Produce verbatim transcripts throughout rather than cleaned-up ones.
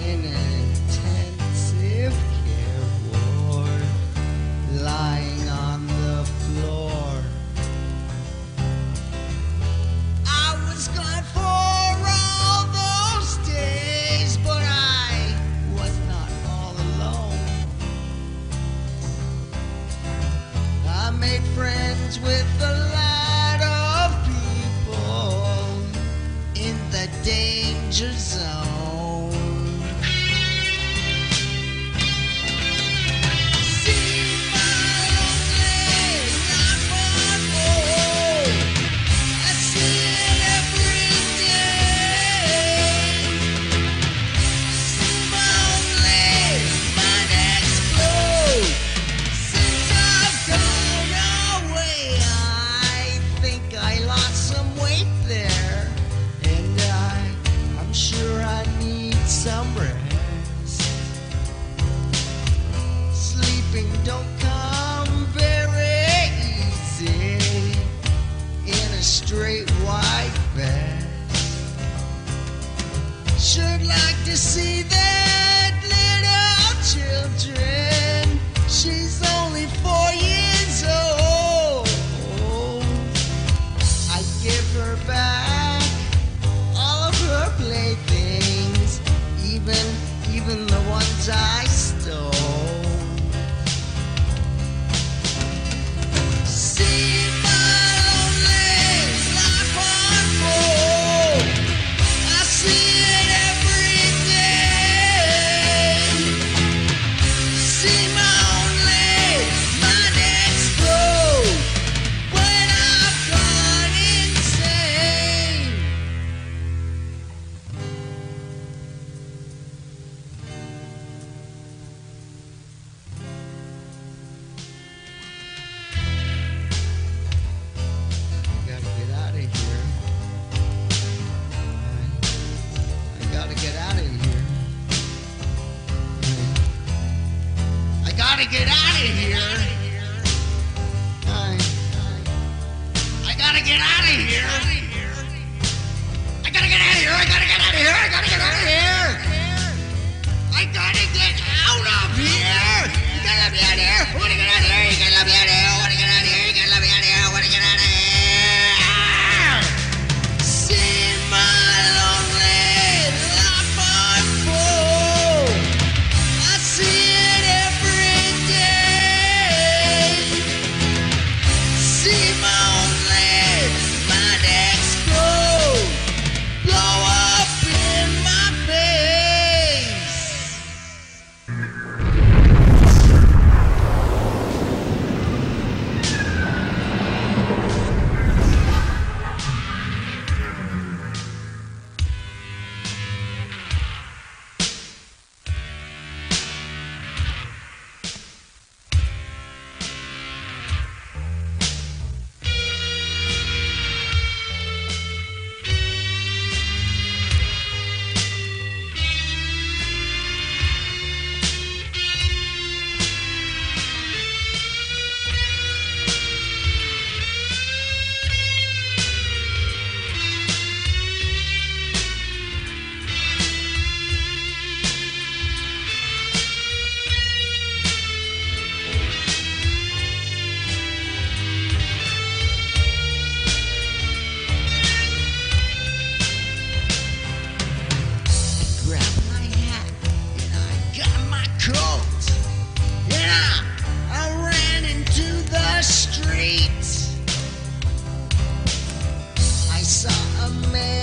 in an intensive care ward, lying on the floor. I was gone for all those days, but I was not all alone. I made friends with a lot of people in the danger zone. Some rest. Sleeping don't come very easy in a straight white vest. Should like to see that little children. She's only four years old. I give her back all of her playthings, Even, even the ones I stole. See my lonely life unfold. I see it every day. See my only mind explode when I've gone insane. I gotta get out of here. I, I gotta get out of here. I gotta get out of here. I gotta get out of here. I gotta get out of here. I gotta get out of here. You gotta let me out of here. I wanna get out of here. You gotta let me out of here. I wanna get out of here. You gotta let me out of here. I wanna get out of here. See my lonely life unfold. I see it every day. See my only mind explode, blow up in my face.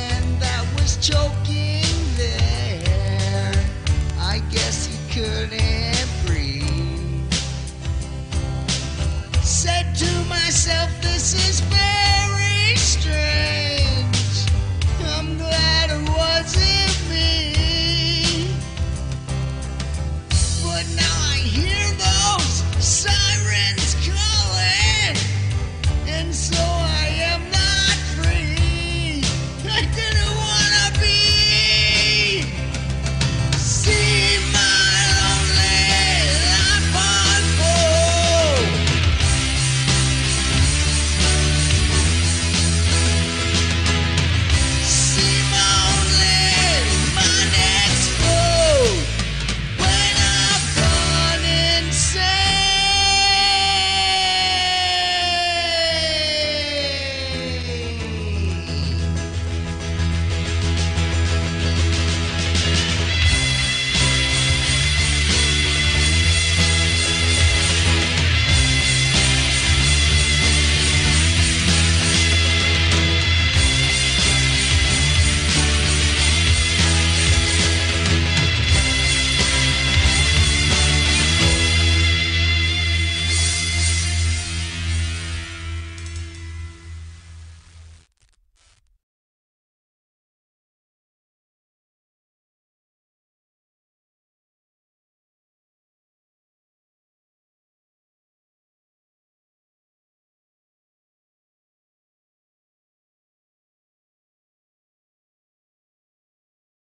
Choking there, I guess he couldn't